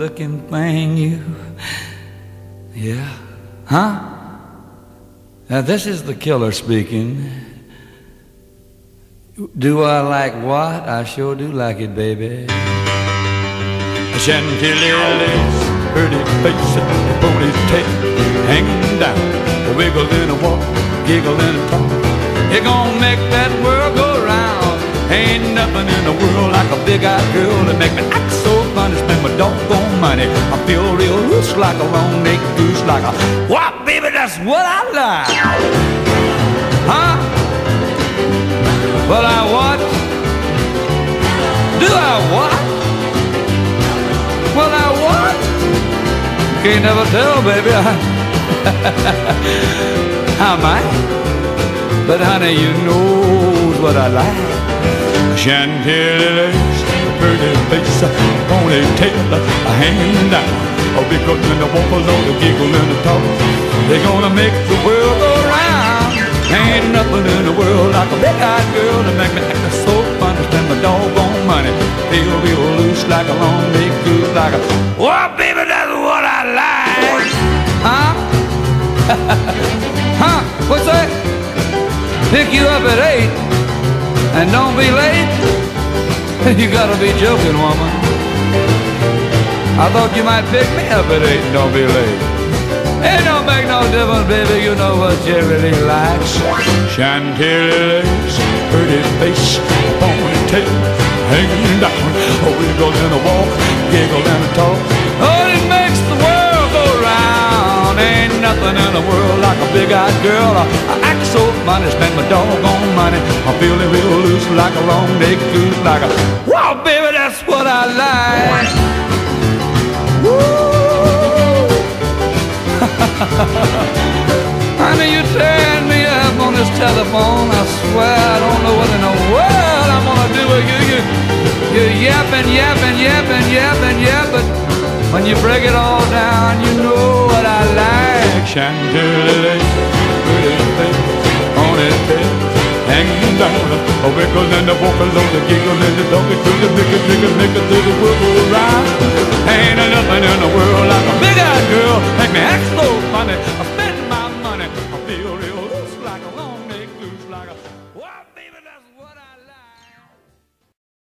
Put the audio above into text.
looking thing, you. Yeah? Huh? Now this is the killer speaking. Do I like what? I sure do like it, baby. Chantilly lace, pretty face, ponytail hanging down, a wiggle in a walk, giggle in a talk. You're gonna make that world go round. Ain't nothing in the world like a big-eyed girl that make me act so funny, spend my doggone money. I feel real loose like a long-necked goose, like a what, baby? That's what I like. Huh? Well, I what? Do I what? Well, I what? Can't never tell, baby. I might, but honey, you knows what I like. Chantilly lace, pretty face, ponytail hanging down, a wiggle in the walk, a load of giggle in the talk. They're gonna make the world go round. Ain't nothing in the world like a big-eyed girl to make me act so funny, spend my doggone money. Feel real loose like a long-necked goose, like a oh, baby, that's what I like. Huh? Huh? What's that? Pick you up at 8 and don't be late? You gotta be joking, woman. I thought you might pick me up at 8 and don't be late. It don't make no difference, baby, you know what you really like. Chantilly lace, pretty face, ponytail hanging down, a wiggle and a walk, giggle and a talk. Oh, it makes the world go round. Ain't nothing in the world like a big-eyed girl. I act so funny, spend my doggone money. I'm feeling real loose like a long-necked goose, like a wow, baby, that's what I like. Woo! Honey, you tearing me up on this telephone. I swear I don't know what in the world I'm gonna do with you. You're yapping, yapping, yapping, yapping, yapping. When you break it all down, you know what I like. Chantilly lace, pretty face, ponytail hanging down, a wiggle and a walk, a load of giggle and a dog, make it, make it, make it, make it, do the world go round.